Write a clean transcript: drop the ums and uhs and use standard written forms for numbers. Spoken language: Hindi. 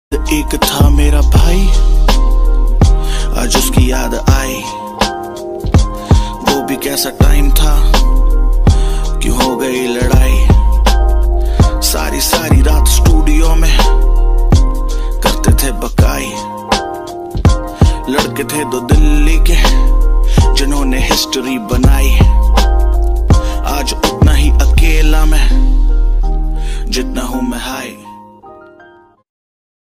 एक था मेरा भाई, आज उसकी याद आई। वो भी कैसा टाइम था, क्यों हो गई लड़ाई। सारी सारी रात स्टूडियो में करते थे बकाई। लड़के थे दो दिल्ली के जिन्होंने हिस्ट्री बनाई।